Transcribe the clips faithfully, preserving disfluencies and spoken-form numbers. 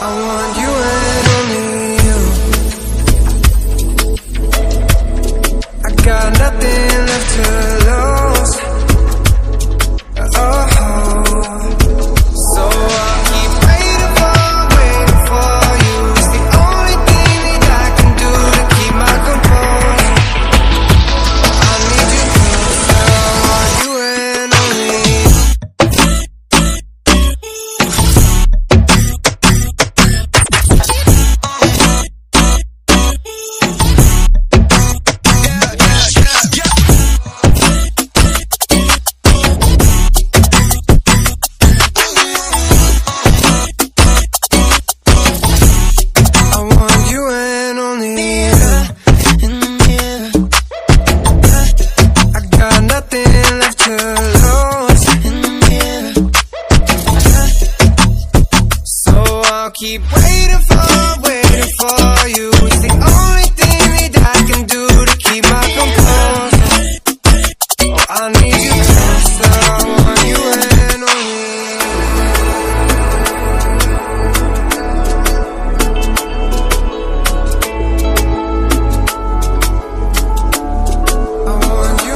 I want you and only you. I got nothing left to lose. Oh, so I'll keep waiting for, waiting for you. It's the only thing that I can do to keep my composure. I need you closer. I want you and only you. Keep waiting for, waiting for you. It's the only thing that I can do to keep my composure. Oh, I need you closer. I want you and only I want you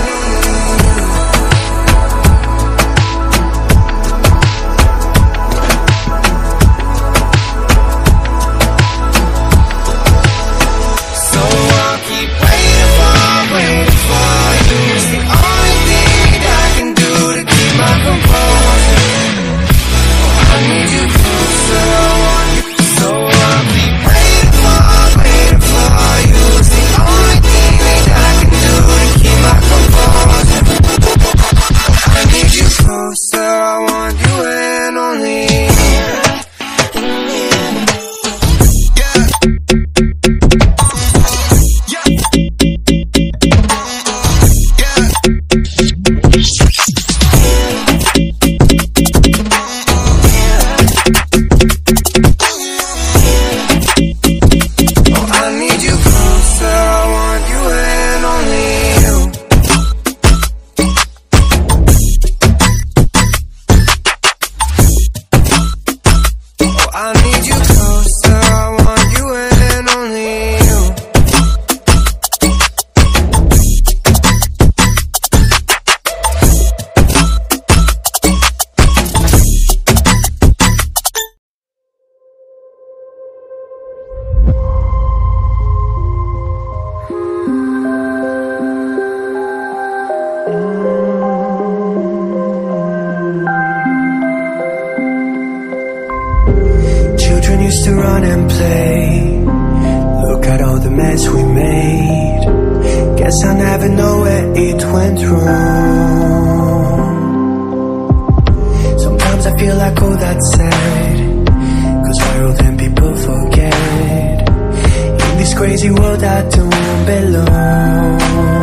used to run and play. Look at all the mess we made. Guess I never know where it went wrong. Sometimes I feel like all that's sad, 'cause we're old and people forget. In this crazy world I don't belong.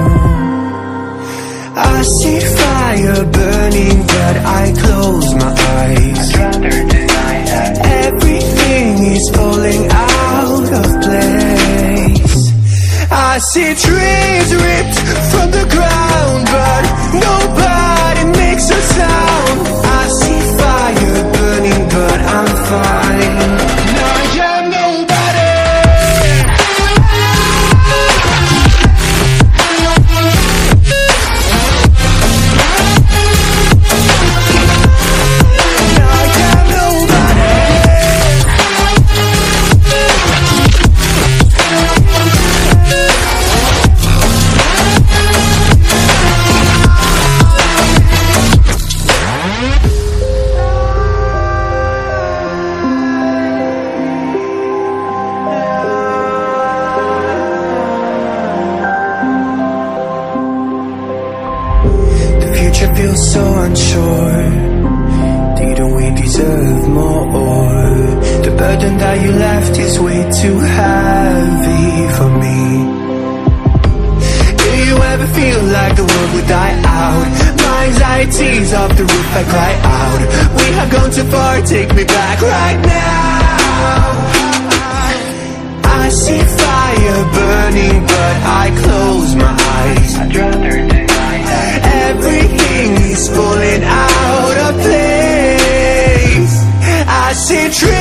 I see fire burning but I close my eyes. I'd rather deny that. Everything is falling out of place. I see trees ripped from the ground, but nobody makes a sound. I see fire burning, but I'm fine. No, I'm nobody. Feels so unsure. Didn't we deserve more? The burden that you left is way too heavy for me. Do you ever feel like the world would die out? My anxiety's off the roof, I cry out. We have gone too far, take me back right now. I see fire burning, but I close my eyes. I'd rather deny that. Everything is falling out of place. I see trees